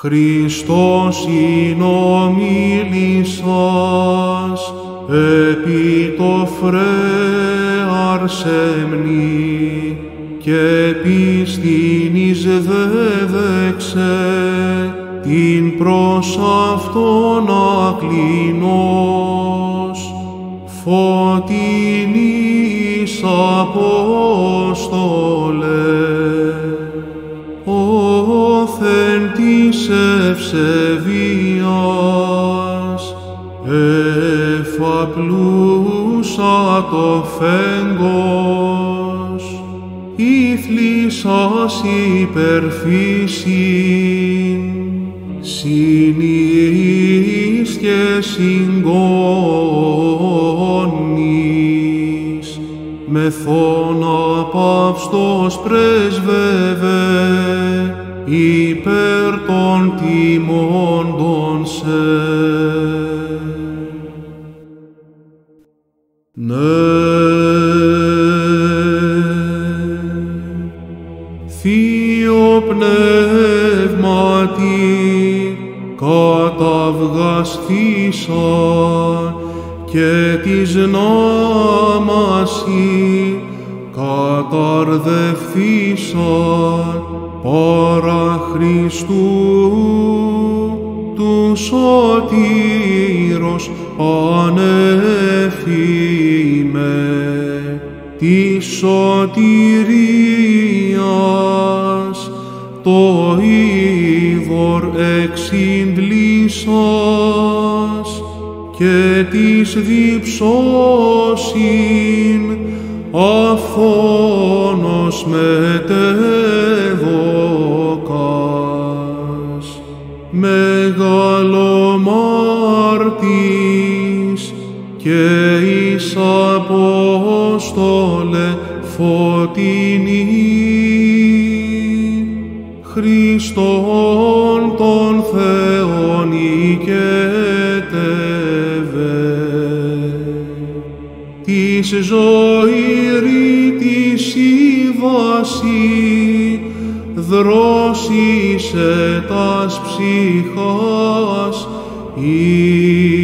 Χριστός συνομίλησας, επί το φρέαρ σεμνή, και πίστην εις δέδεξε, την προς αυτόν ακλίνος, φωτεινής Απόστολε, όθεν της ευσεβίας, εφαπλούσα το φέγγος, ήθλισσας υπερφύσιν, συνείς και συγκόνης, μεθόν απαύστος πρέσβευε, υπέρ των τιμώντων σε. Θείο Πνεύματι, καταυγαστήσαν και της νάμασι καταρδευθήσαν παρά Χριστού του σωτήρος ανέφημε της σωτηρίας το είδωρ εξυντλήσας και της διψώσιν αφθόνος μετέδωκας, μεγαλομάρτης και εις Απόστολε φωτεινή, Χριστόν τον Θεόν οικέτευε, της ζωηρήτης η βάση δρόσισε τας ψυχάς